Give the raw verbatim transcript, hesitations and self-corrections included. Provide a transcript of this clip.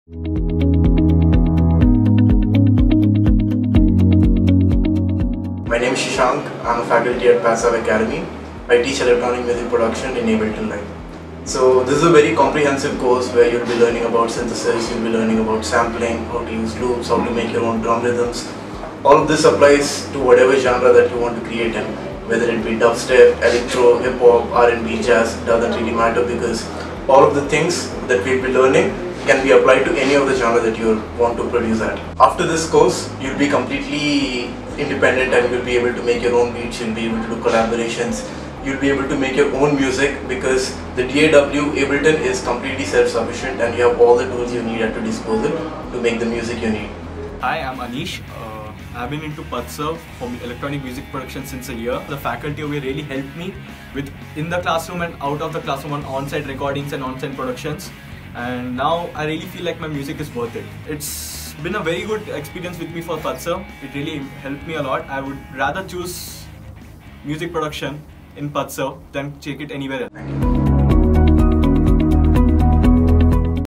My name is Shashank. I'm a faculty at Passive Academy. I teach electronic music production in Ableton Live. So this is a very comprehensive course where you'll be learning about synthesis, you'll be learning about sampling, how to use loops, how to make your own drum rhythms. All of this applies to whatever genre that you want to create in, whether it be dubstep, electro, hip hop, R and B, jazz. It doesn't really matter because all of the things that we'll be learning can be applied to any of the genre that you want to produce at. After this course, you'll be completely independent and you'll be able to make your own beats, you'll be able to do collaborations, you'll be able to make your own music because the D A W Ableton is completely self-sufficient and you have all the tools you need at your disposal to make the music you need. Hi, I'm Anish. Uh, I've been into PudServe for electronic music production since a year. The faculty over here really helped me with in the classroom and out of the classroom on on-site recordings and on-site productions. And now I really feel like my music is worth it. It's been a very good experience with me for PudServe. It really helped me a lot. I would rather choose music production in PudServe than take it anywhere else.